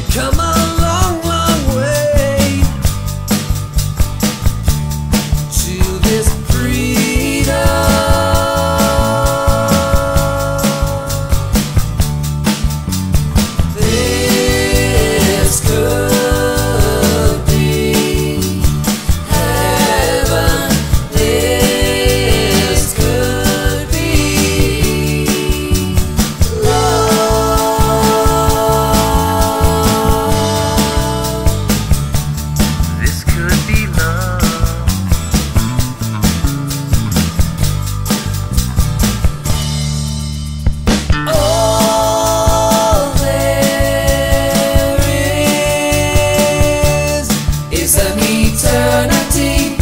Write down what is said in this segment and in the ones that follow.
come a long, long way to this freedom. This could be heaven. This could be love. This could be love. All there is an eternity.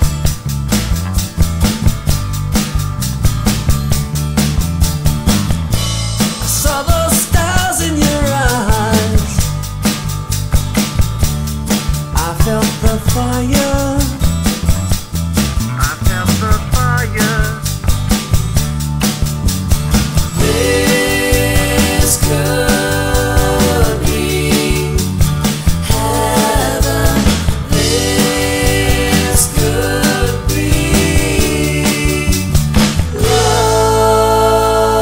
I saw those stars in your eyes. I felt the fire. I felt the fire. This could be heaven. This could be love.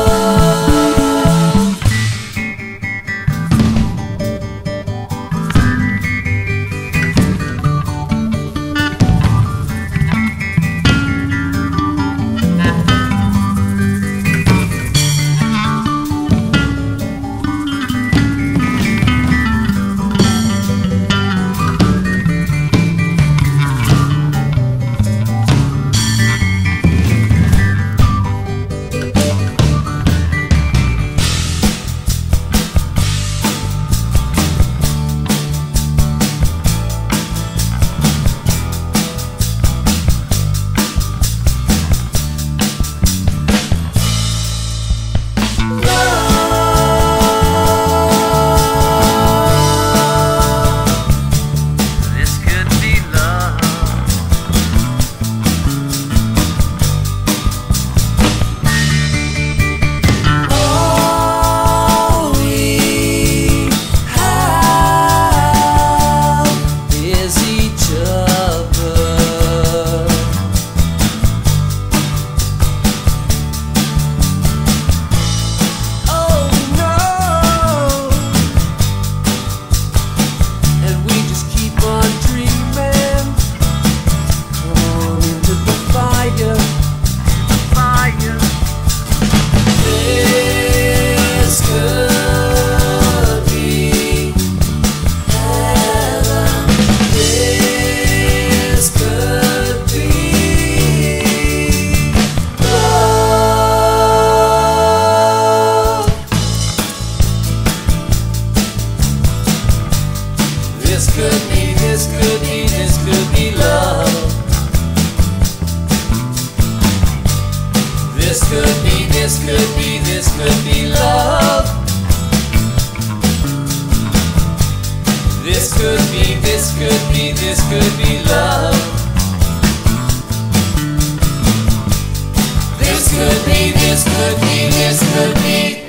This could be love. All we have is each other. Oh no. And we just keep on dreaming. Come on into the fire. Fire. This could be heaven. This could be love. This could be love. This could be love. This could be love. This could be